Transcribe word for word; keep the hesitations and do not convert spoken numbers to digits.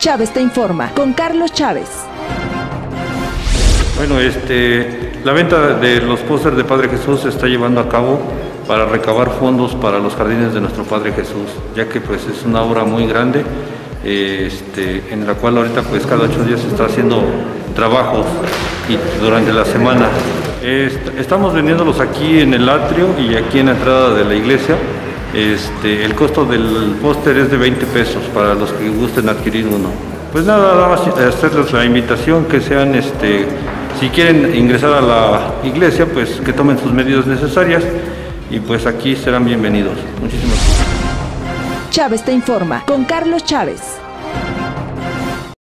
Chávez te informa con Carlos Chávez. Bueno, este, la venta de los pósters de Padre Jesús se está llevando a cabo para recabar fondos para los jardines de nuestro Padre Jesús, ya que pues es una obra muy grande, eh, este, en la cual ahorita pues cada ocho días se está haciendo trabajos y durante la semana. Est estamos vendiéndolos aquí en el atrio y aquí en la entrada de la iglesia. Este, el costo del póster es de veinte pesos para los que gusten adquirir uno. Pues nada, nada más hacerles la invitación que sean, este, si quieren ingresar a la iglesia, pues que tomen sus medidas necesarias y pues aquí serán bienvenidos. Muchísimas gracias. Chávez te informa con Carlos Chávez.